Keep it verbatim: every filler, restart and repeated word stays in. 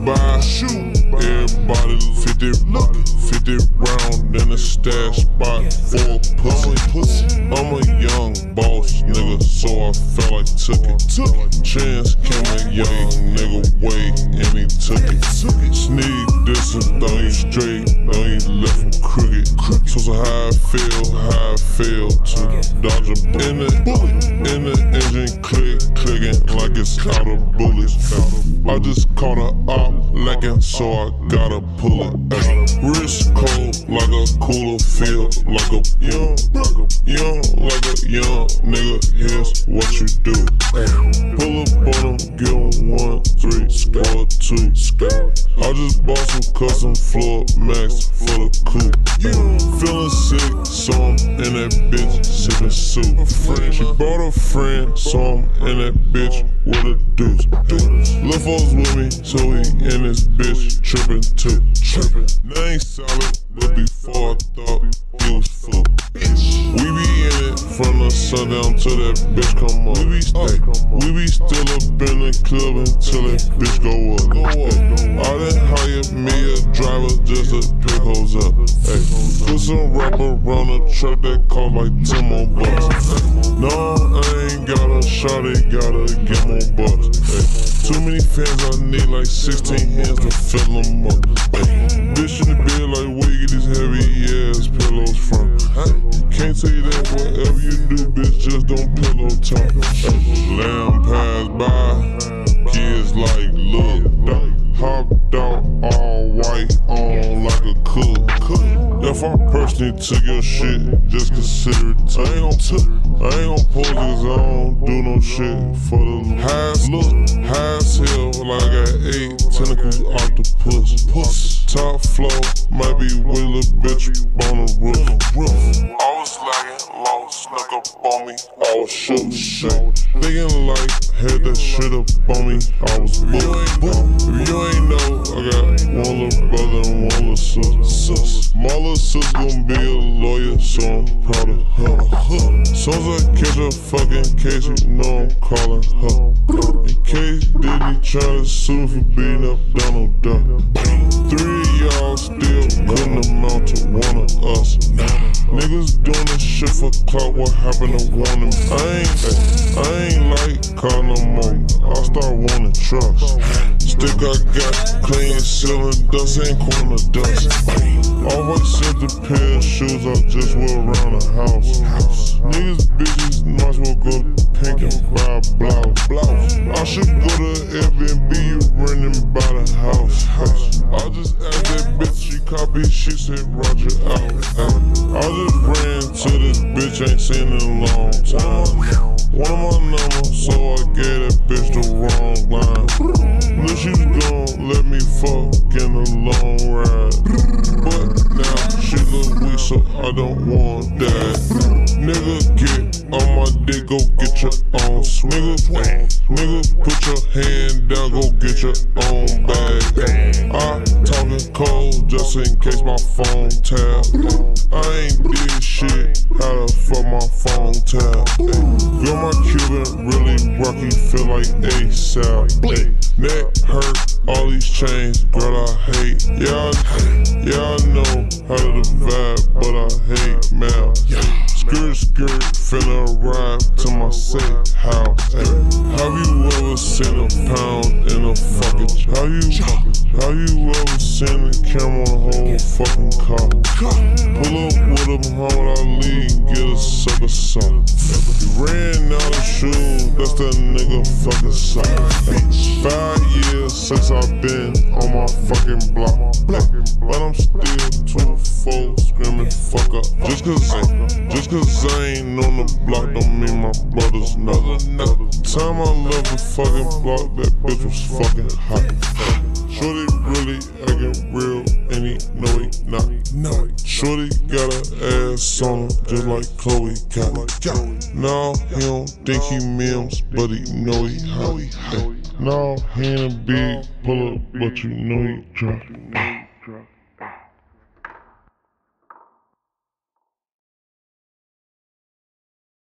by, everybody fifty, fifty round in the stash spot for a pussy. I'm a young boss nigga, so I felt like took it. Chance came a young nigga way and he took it. Sneak this and throw you straight, throw you left him crooked. So so how I feel, how I feel to dodge a bullet. In the, in the engine click, clicking like it's out of bullets. I just caught a op lacking, so I gotta pull it. Wrist cold like a cooler, feel like a young, young like a young nigga. Here's what you do. Pull up on them, give them one, three, or two. I just bought some custom floor max for the coupe. Feeling sick, so I'm in that bitch sipping soup. She brought a friend, so I'm in that bitch with a deuce. Lil' folks with me, so he in this bitch trippin' too. Now ain't solid, but before I thought he was full. We be in it from the sundown till that bitch come up. We be, hey, we be still up in the club until that bitch go up. I done hired me a driver just to pick hoes up. Hey, put some rubber around the truck that cost like ten more bucks. No, I ain't got a shot, they gotta get more bucks. Hey, too many fans, I need like sixteen hands to fill them up. Hey, bitch in the bed like where you get these heavy ass pillows from? Hey, can't tell you that whatever you do, bitch, just don't pillow talk. Hey, lamb pass by, kids like look, hopped out all white on like a cook. If I personally took your shit, just consider it. I ain't gon' took, I ain't gon' pose it cause I don't do no shit for the highs. Look, high as hell, like I got eight tentacles octopus. Puss. Top floor, might be with a little bitch on the roof. I was lagging, lost, snuck up on me, I was shook shit. Thinking like, had that shit up on me, I was booked. If you ain't know, I got one little brother and one little sister. My little sister gon' be a lawyer, so I'm proud of her. Soon as I catch a fucking case, you know I'm calling her. In case Diddy tryna sue me for beating up Donald Duck. Three of y'all still couldn't amount to one of us. Niggas doing this shit for clout, what happened to one of them? I ain't, I ain't like car no more, I start wanting trucks. Stick I got clean ceiling, dust ain't corner dust. Always sent the pair of shoes I just wear around the house. Niggas bitches might as well go to Pink and buy a blouse. I should go to Airbnb, you renting by the house. I just asked that bitch, she copied, she said Roger out. I just ran to this bitch, ain't seen in a long time. One of my numbers, so I gave that bitch the wrong line. Knew she was gon' let me fuck in a long ride, but now she look weak, so I don't want that. Nigga, get on my dick, go get your own swing. Nigga, put your hand down, go get your own bag. I talking cold just in case my phone tap. I ain't did shit, how the fuck my phone tap? Girl, my Cuban really rocky, feel like ASAP. Neck hurt, all these chains, girl I hate. Yeah, I, yeah, I know how to vibe, but I hate mail. Skirt, skirt, finna ride to my safe house. Ay, have you ever seen a pound in a fucking? How you, how you ever seen a camera on a whole fucking car? Pull up with him, Muhammad Ali, get a sucker song. He ran out of shoes, that's that nigga fucking song. Five years since I've been on my fucking block, but I'm still two four screaming fuck up. Just cause, ay, just cause I ain't on the block don't mean my brothers know. Time I left the fucking block, that bitch was fucking hot. Shorty really acting real, and he know he not. Shorty got her ass on him, just like Chloe got. Now he don't think he memes, but he know he hot. Now he ain't a big pull up, but you know he drop.